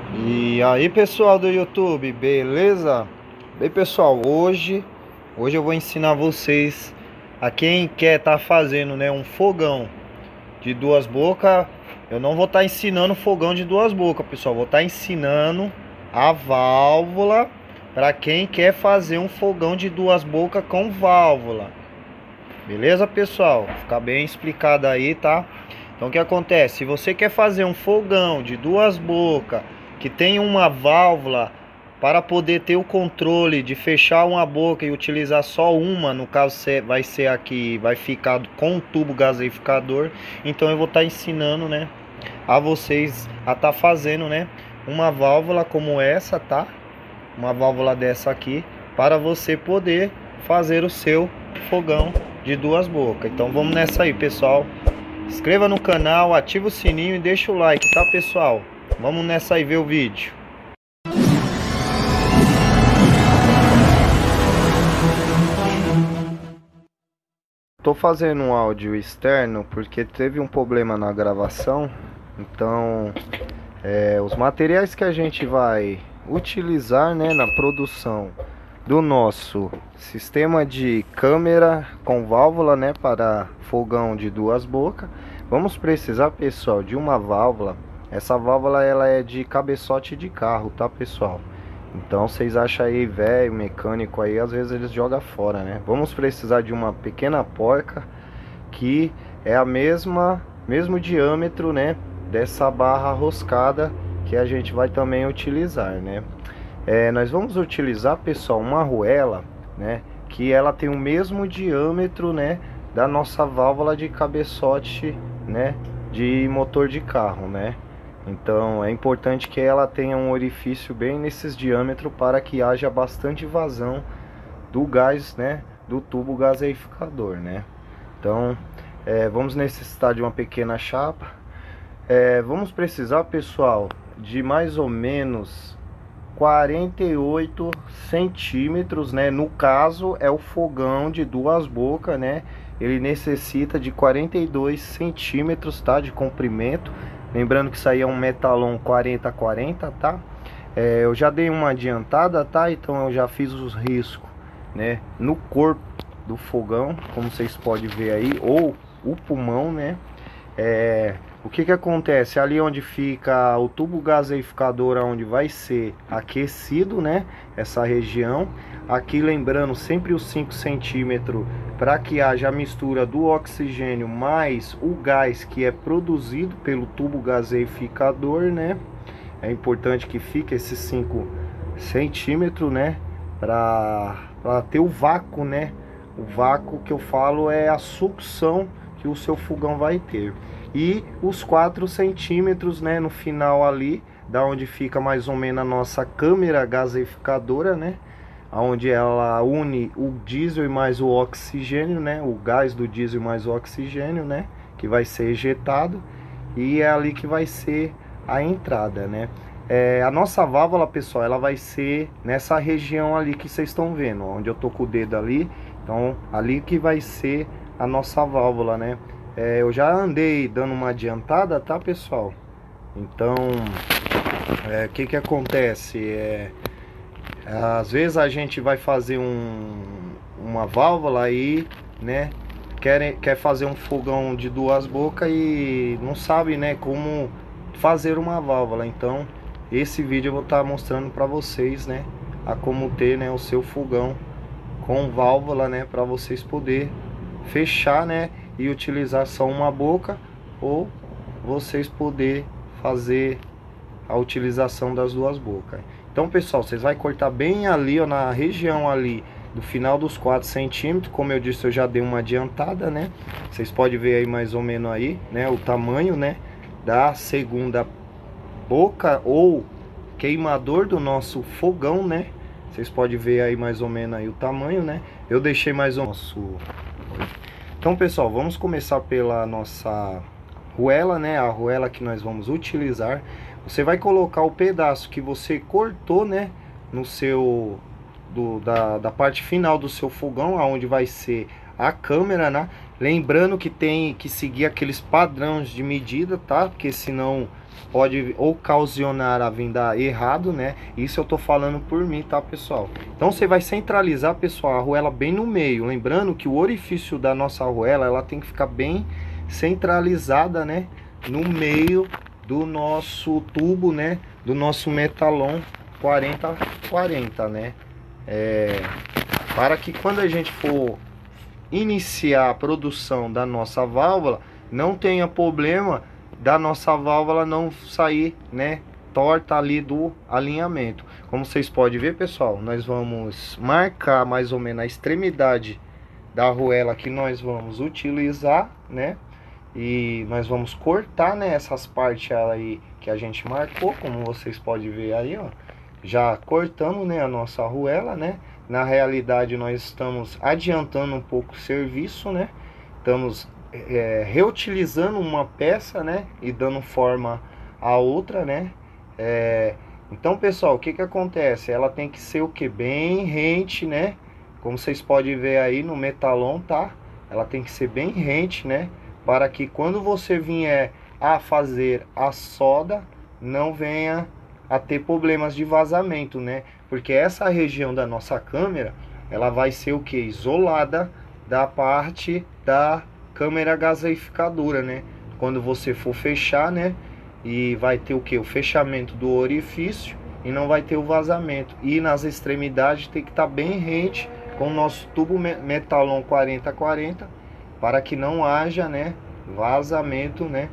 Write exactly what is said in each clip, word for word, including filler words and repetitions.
E aí, pessoal do YouTube, beleza? Bem, pessoal, hoje hoje eu vou ensinar vocês a quem quer estar fazendo, né, um fogão de duas bocas. Eu não vou estar ensinando fogão de duas bocas, pessoal. Vou estar ensinando a válvula para quem quer fazer um fogão de duas bocas com válvula. Beleza, pessoal? Fica bem explicado aí, tá? Então, o que acontece? Se você quer fazer um fogão de duas bocas que tem uma válvula para poder ter o controle de fechar uma boca e utilizar só uma, no caso vai ser aqui, vai ficar com o tubo gaseificador. Então eu vou estar ensinando, né, a vocês a estar fazendo, né, uma válvula como essa, tá? Uma válvula dessa aqui para você poder fazer o seu fogão de duas bocas. Então vamos nessa aí, pessoal. Inscreva no canal, ativa o sininho e deixa o like, tá, pessoal? Vamos nessa aí ver o vídeo. Tô fazendo um áudio externo porque teve um problema na gravação. Então é, os materiais que a gente vai utilizar, né, na produção do nosso sistema de câmera com válvula, né, para fogão de duas bocas, vamos precisar, pessoal, de uma válvula. Essa válvula ela é de cabeçote de carro, tá, pessoal? Então vocês acham aí, velho, mecânico aí, às vezes eles jogam fora, né? Vamos precisar de uma pequena porca que é a mesma mesmo diâmetro, né, dessa barra roscada que a gente vai também utilizar, né? É, nós vamos utilizar, pessoal, uma arruela, né, que ela tem o mesmo diâmetro, né, da nossa válvula de cabeçote, né, de motor de carro, né? Então é importante que ela tenha um orifício bem nesses diâmetros para que haja bastante vazão do gás, né, do tubo gaseificador, né? Então é, vamos necessitar de uma pequena chapa. É, vamos precisar, pessoal, de mais ou menos quarenta e oito centímetros, né? No caso é o fogão de duas bocas, né? Ele necessita de quarenta e dois centímetros, tá, de comprimento. Lembrando que isso aí é um metalon quarenta quarenta, tá? É, eu já dei uma adiantada, tá? Então eu já fiz os riscos, né, no corpo do fogão, como vocês podem ver aí, ou o pulmão, né? É, o que que acontece? Ali onde fica o tubo gaseificador, onde vai ser aquecido, né, essa região. Aqui lembrando sempre os cinco centímetros para que haja a mistura do oxigênio mais o gás que é produzido pelo tubo gaseificador, né? É importante que fique esses cinco centímetros, né, para ter o vácuo, né? O vácuo que eu falo é a sucção que o seu fogão vai ter. E os quatro centímetros, né, no final ali, da onde fica mais ou menos a nossa câmera gaseificadora, né, onde ela une o diesel e mais o oxigênio, né, o gás do diesel mais o oxigênio, né, que vai ser ejetado, e é ali que vai ser a entrada, né. É, a nossa válvula, pessoal, ela vai ser nessa região ali que vocês estão vendo, onde eu tô com o dedo ali. Então ali que vai ser a nossa válvula, né. É, eu já andei dando uma adiantada, tá, pessoal? Então é, o que que acontece? É, às vezes a gente vai fazer um, uma válvula aí, né, quer, quer fazer um fogão de duas bocas e não sabe, né, como fazer uma válvula. Então esse vídeo eu vou estar mostrando para vocês, né, a como ter, né, o seu fogão com válvula, né, para vocês poder fechar, né, e utilizar só uma boca, ou vocês poder fazer a utilização das duas bocas. Então, pessoal, vocês vai cortar bem ali, ó, na região ali do final dos quatro centímetros. Como eu disse, eu já dei uma adiantada, né? Vocês podem ver aí mais ou menos aí, né, o tamanho, né, da segunda boca ou queimador do nosso fogão, né? Vocês podem ver aí mais ou menos aí o tamanho, né? Eu deixei mais ou menos. Então, pessoal, vamos começar pela nossa arruela, né? A arruela que nós vamos utilizar. Você vai colocar o pedaço que você cortou, né, no seu do, da, da parte final do seu fogão, aonde vai ser a câmera, né? Lembrando que tem que seguir aqueles padrões de medida, tá? Porque senão pode ocasionar a vinda errado, né? Isso eu tô falando por mim, tá, pessoal? Então você vai centralizar, pessoal, a arruela bem no meio. Lembrando que o orifício da nossa arruela, ela tem que ficar bem centralizada, né? No meio do nosso tubo, né? Do nosso metalon quarenta quarenta, né? É, para que quando a gente for iniciar a produção da nossa válvula, não tenha problema da nossa válvula não sair, né, torta ali do alinhamento. Como vocês podem ver, pessoal, nós vamos marcar mais ou menos a extremidade da arruela que nós vamos utilizar, né? E nós vamos cortar, né, essas partes aí que a gente marcou, como vocês podem ver aí, ó. Já cortamos, né, a nossa arruela, né? Na realidade nós estamos adiantando um pouco o serviço, né? Estamos é, reutilizando uma peça, né? E dando forma a outra, né? É, então, pessoal, o que que acontece? Ela tem que ser o que? Bem rente, né? Como vocês podem ver aí no metalon, tá? Ela tem que ser bem rente, né? Para que quando você vier a fazer a solda, não venha a ter problemas de vazamento, né? Porque essa região da nossa câmera, ela vai ser o que? Isolada da parte da câmera gaseificadora, né? Quando você for fechar, né? E vai ter o que? O fechamento do orifício e não vai ter o vazamento. E nas extremidades tem que estar bem rente com o nosso tubo metalon quarenta quarenta para que não haja, né, vazamento, né,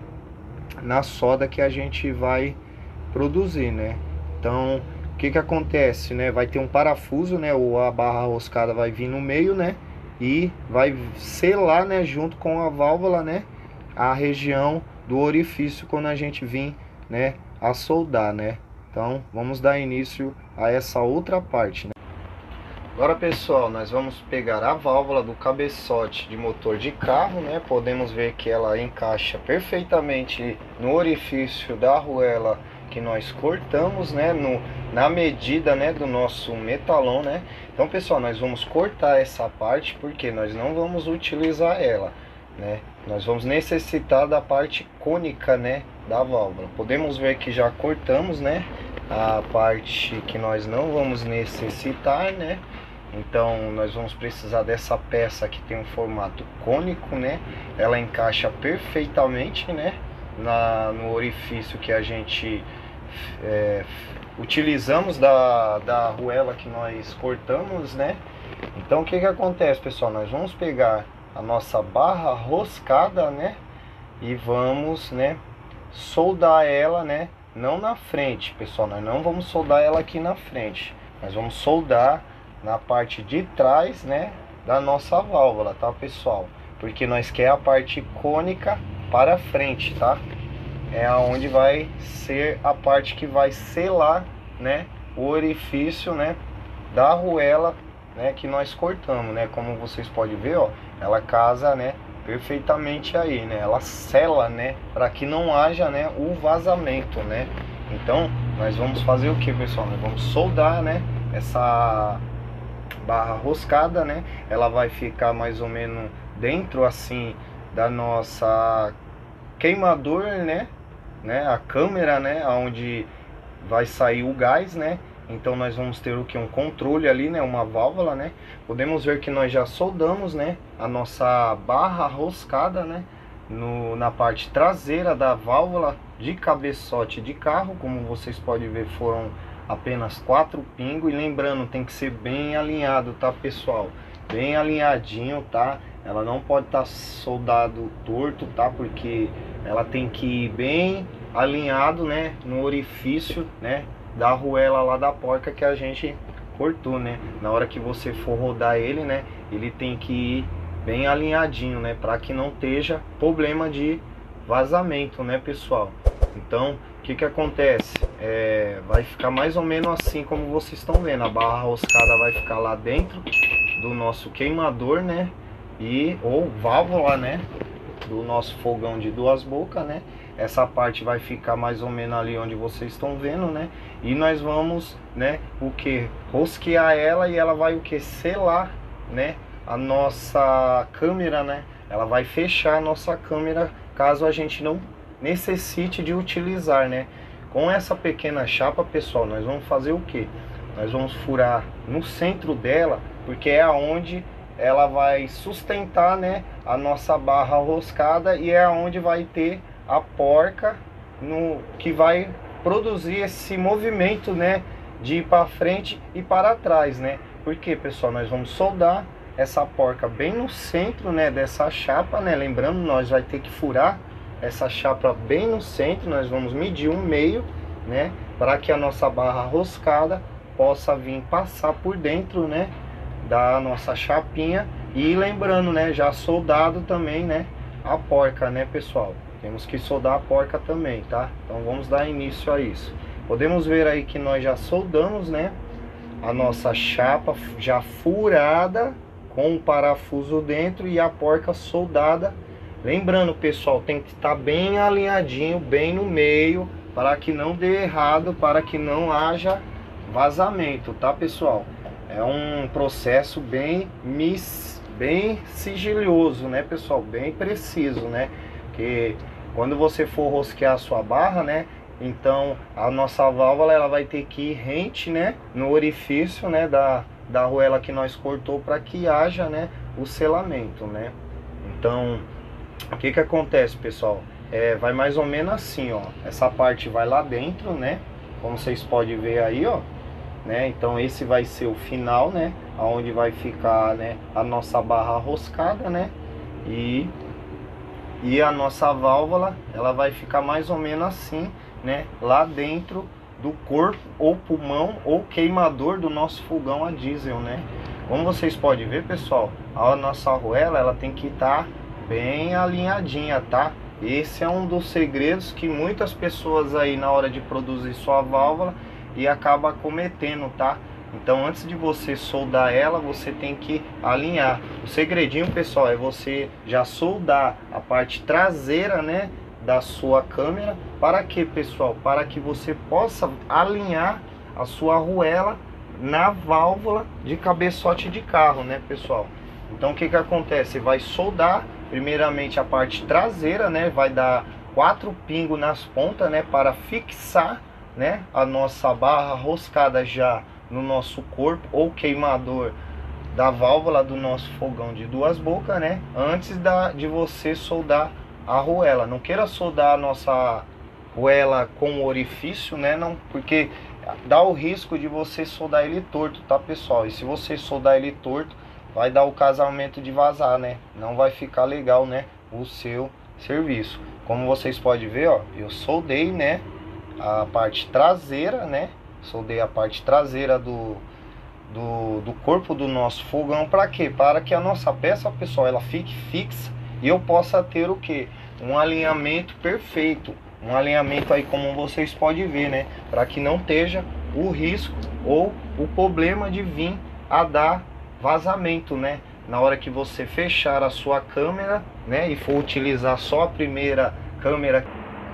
na solda que a gente vai produzir, né? Então, o que que acontece, né? Vai ter um parafuso, né? Ou a barra roscada vai vir no meio, né? E vai selar, né? Junto com a válvula, né? A região do orifício quando a gente vir, né? A soldar, né? Então, vamos dar início a essa outra parte, né? Agora, pessoal, nós vamos pegar a válvula do cabeçote de motor de carro, né? Podemos ver que ela encaixa perfeitamente no orifício da arruela que nós cortamos, né, no, na medida, né, do nosso metalon, né. Então, pessoal, nós vamos cortar essa parte porque nós não vamos utilizar ela, né. Nós vamos necessitar da parte cônica, né, da válvula. Podemos ver que já cortamos, né, a parte que nós não vamos necessitar, né. Então nós vamos precisar dessa peça que tem um formato cônico, né. Ela encaixa perfeitamente, né, na, no orifício que a gente É, utilizamos da, da arruela que nós cortamos, né? Então o que que acontece, pessoal? Nós vamos pegar a nossa barra roscada, né? E vamos, né, soldar ela, né? Não na frente, pessoal, nós não vamos soldar ela aqui na frente. Nós vamos soldar na parte de trás, né, da nossa válvula, tá, pessoal? Porque nós quer a parte cônica para frente, tá? É aonde vai ser a parte que vai selar, né, o orifício, né, da arruela, né, que nós cortamos, né? Como vocês podem ver, ó, ela casa, né, perfeitamente aí, né? Ela sela, né, para que não haja, né, o vazamento, né? Então, nós vamos fazer o que, pessoal? Nós vamos soldar, né, essa barra roscada, né? Ela vai ficar mais ou menos dentro assim da nossa queimador, né? Né, a câmera, né, onde vai sair o gás, né? Então nós vamos ter o que? Um controle ali, né? Uma válvula, né? Podemos ver que nós já soldamos, né, a nossa barra roscada, né, no, na parte traseira da válvula de cabeçote de carro. Como vocês podem ver, foram apenas quatro pingos. E lembrando, tem que ser bem alinhado, tá, pessoal? Bem alinhadinho, tá? Ela não pode estar tá soldado torto, tá? Porque ela tem que ir bem alinhado, né, no orifício, né, da arruela lá da porca que a gente cortou, né? Na hora que você for rodar ele, né, ele tem que ir bem alinhadinho, né, para que não esteja problema de vazamento, né, pessoal? Então, o que que acontece? É, vai ficar mais ou menos assim como vocês estão vendo. A barra roscada vai ficar lá dentro do nosso queimador, né, e ou válvula, né, do nosso fogão de duas bocas, né? Essa parte vai ficar mais ou menos ali onde vocês estão vendo, né? E nós vamos, né, o que? Rosquear ela e ela vai o que? Selar, né, a nossa câmera, né? ela vai fechar a nossa câmera caso a gente não necessite de utilizar, né? Com essa pequena chapa, pessoal, nós vamos fazer o que? Nós vamos furar no centro dela, porque é aonde ela vai sustentar, né, a nossa barra roscada, e é aonde vai ter a porca no, que vai produzir esse movimento, né, de ir para frente e para trás, né? Porque, pessoal, nós vamos soldar essa porca bem no centro, né, dessa chapa, né? Lembrando, nós vai ter que furar essa chapa bem no centro. Nós vamos medir um meio, né, para que a nossa barra roscada possa vir passar por dentro, né, da nossa chapinha. E lembrando, né, já soldado também, né, a porca, né, pessoal? Temos que soldar a porca também, tá? Então vamos dar início a isso. Podemos ver aí que nós já soldamos, né, a nossa chapa já furada com o parafuso dentro e a porca soldada. Lembrando, pessoal, tem que estar bem alinhadinho, bem no meio, para que não dê errado, para que não haja vazamento, tá, pessoal? É um processo bem mis, bem sigiloso, né, pessoal? Bem preciso, né? Que quando você for rosquear a sua barra, né, então a nossa válvula ela vai ter que ir rente, né, no orifício, né, da da arruela que nós cortou, para que haja, né, o selamento, né? Então, o que que acontece, pessoal? É, vai mais ou menos assim, ó. Essa parte vai lá dentro, né? Como vocês podem ver aí, ó, né? Então esse vai ser o final, né? Aonde vai ficar, né, a nossa barra roscada, né? E e a nossa válvula, ela vai ficar mais ou menos assim, né? Lá dentro do corpo ou pulmão ou queimador do nosso fogão a diesel, né? Como vocês podem ver, pessoal, a nossa arruela ela tem que estar bem alinhadinha, tá? Esse é um dos segredos que muitas pessoas aí na hora de produzir sua válvula e acaba cometendo, tá? Então antes de você soldar ela, você tem que alinhar. O segredinho, pessoal, é você já soldar a parte traseira, né, da sua câmera. Para que, pessoal? Para que você possa alinhar a sua arruela na válvula de cabeçote de carro, né, pessoal? Então o que que acontece? Vai soldar primeiramente a parte traseira, né? Vai dar quatro pingos nas pontas, né, para fixar, né, a nossa barra roscada já no nosso corpo ou queimador da válvula do nosso fogão de duas bocas, né? Antes da, de você soldar a arruela. Não queira soldar a nossa arruela com o orifício, né? Não, porque dá o risco de você soldar ele torto, tá, pessoal? E se você soldar ele torto, vai dar o casamento de vazar, né? Não vai ficar legal, né, o seu serviço. Como vocês podem ver, ó, eu soldei, né, a parte traseira, né? Soldei a parte traseira do, do, do corpo do nosso fogão. Para quê? Para que a nossa peça, pessoal, ela fique fixa e eu possa ter o que? Um alinhamento perfeito. Um alinhamento aí como vocês podem ver, né? Para que não esteja o risco ou o problema de vir a dar vazamento, né? Na hora que você fechar a sua câmera, né? E for utilizar só a primeira câmera.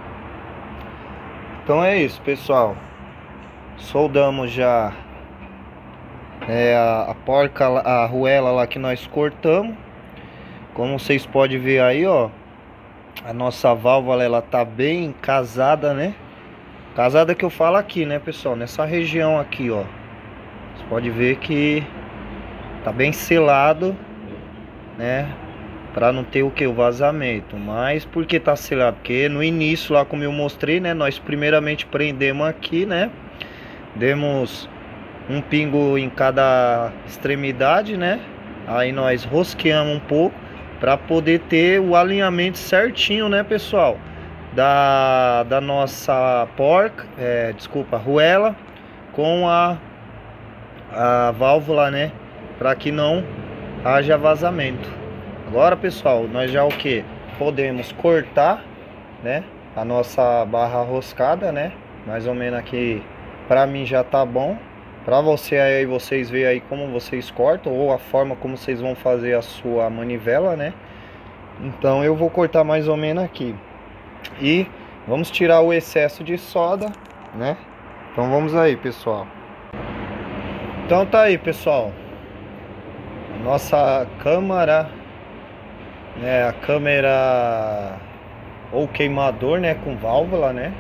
Então é isso, pessoal. Soldamos já é, a, a porca, a arruela lá que nós cortamos. Como vocês podem ver aí, ó, a nossa válvula ela tá bem casada, né? Casada que eu falo aqui, né, pessoal? Nessa região aqui, ó. Você pode ver que tá bem selado, né? Pra não ter o que? O vazamento. Mas por que tá selado? Porque no início lá, como eu mostrei, né? Nós primeiramente prendemos aqui, né? Demos um pingo em cada extremidade, né? Aí nós rosqueamos um pouco para poder ter o alinhamento certinho, né, pessoal? Da, da nossa porca, é, desculpa, arruela com a, a válvula, né? Para que não haja vazamento. Agora, pessoal, nós já o que? Podemos cortar, né? A nossa barra roscada, né? Mais ou menos aqui. Pra mim já tá bom. Pra você aí, vocês verem aí como vocês cortam ou a forma como vocês vão fazer a sua manivela, né? Então eu vou cortar mais ou menos aqui. E vamos tirar o excesso de solda, né? Então vamos aí, pessoal. Então tá aí, pessoal. Nossa câmara né, a câmera ou queimador, né, com válvula, né?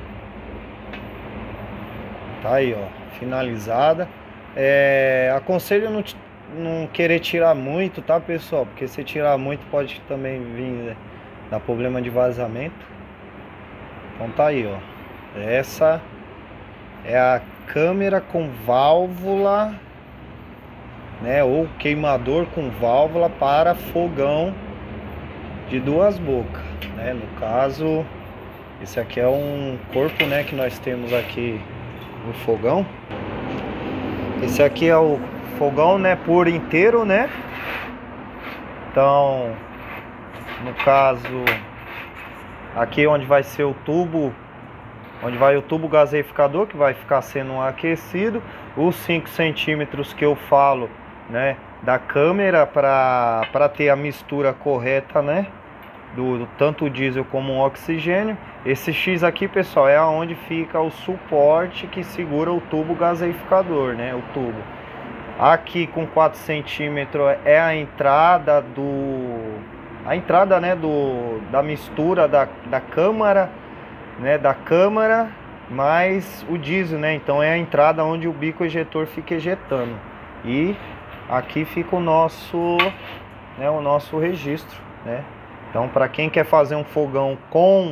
Tá aí, ó, finalizada. É, aconselho não, não querer tirar muito, tá, pessoal? Porque se tirar muito pode também vir, né, dar problema de vazamento. Então tá aí, ó. Essa é a câmera com válvula, né, ou queimador com válvula para fogão de duas bocas, né? No caso, esse aqui é um corpo, né, que nós temos aqui no fogão. Esse aqui é o fogão, né, por inteiro, né? Então, no caso, aqui onde vai ser o tubo, onde vai o tubo gaseificador, que vai ficar sendo aquecido, os cinco centímetros que eu falo, né, da câmera para para ter a mistura correta, né, do, do tanto o diesel como o oxigênio. Esse X aqui, pessoal, é onde fica o suporte que segura o tubo gaseificador, né, o tubo. Aqui com quatro centímetros é a entrada do a entrada, né, do da mistura da, da câmara, né, da câmara mais o diesel, né? Então é a entrada onde o bico ejetor fica ejetando. E aqui fica o nosso, né, o nosso registro, né? Então, para quem quer fazer um fogão com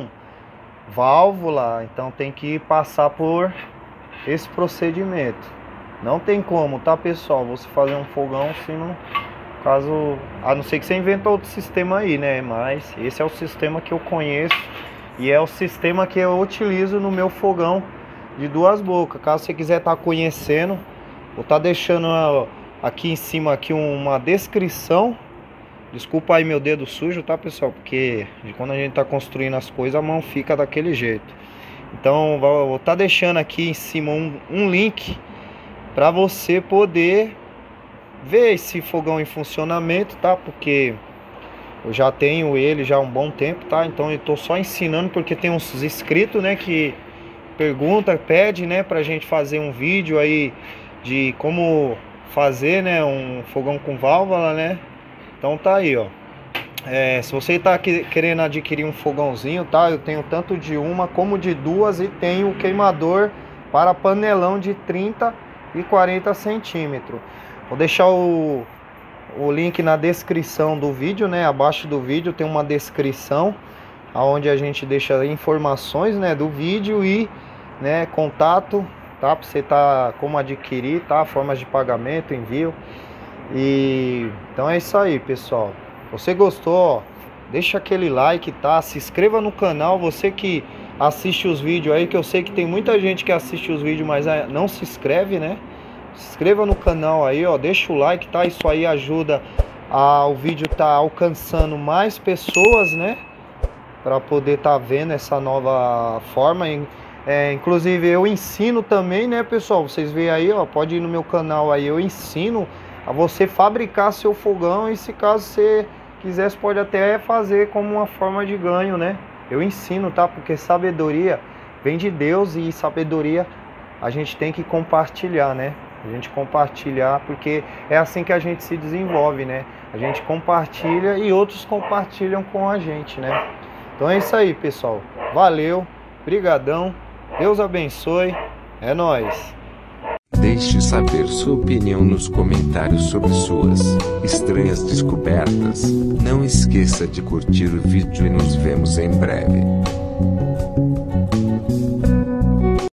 válvula, então tem que passar por esse procedimento. Não tem como, tá, pessoal, você fazer um fogão se não, caso, a não ser que você inventa outro sistema aí, né? Mas esse é o sistema que eu conheço e é o sistema que eu utilizo no meu fogão de duas bocas. Caso você quiser estar conhecendo, vou estar deixando aqui em cima aqui uma descrição. Desculpa aí meu dedo sujo, tá, pessoal? Porque quando a gente tá construindo as coisas, a mão fica daquele jeito. Então vou estar deixando aqui em cima um, um link para você poder ver esse fogão em funcionamento, tá? Porque eu já tenho ele já há um bom tempo, tá? Então eu tô só ensinando porque tem uns inscritos, né, que pergunta, pede, né, pra gente fazer um vídeo aí de como fazer, né, um fogão com válvula, né? Então tá aí, ó. É, se você tá aqui querendo adquirir um fogãozinho, tá? Eu tenho tanto de uma como de duas e tenho o queimador para panelão de trinta e quarenta centímetros. Vou deixar o, o link na descrição do vídeo, né? Abaixo do vídeo tem uma descrição onde a gente deixa informações, né, do vídeo e, né, contato, tá? Pra você tá como adquirir, tá? Formas de pagamento, envio. E então é isso aí, pessoal. Se você gostou, ó, deixa aquele like, tá? Se inscreva no canal. Você que assiste os vídeos aí, que eu sei que tem muita gente que assiste os vídeos, mas não se inscreve, né? Se inscreva no canal aí, ó, deixa o like, tá? Isso aí ajuda a, o vídeo tá alcançando mais pessoas, né? Para poder tá vendo essa nova forma. É, inclusive eu ensino também, né, pessoal? Vocês veem aí, ó, pode ir no meu canal aí, eu ensino a você fabricar seu fogão. E se caso você quiser, você pode até fazer como uma forma de ganho, né? Eu ensino, tá? Porque sabedoria vem de Deus e sabedoria a gente tem que compartilhar, né? A gente compartilhar, porque é assim que a gente se desenvolve, né? A gente compartilha e outros compartilham com a gente, né? Então é isso aí, pessoal. Valeu, brigadão, Deus abençoe, é nóis. Deixe saber sua opinião nos comentários sobre suas estranhas descobertas. Não esqueça de curtir o vídeo e nos vemos em breve.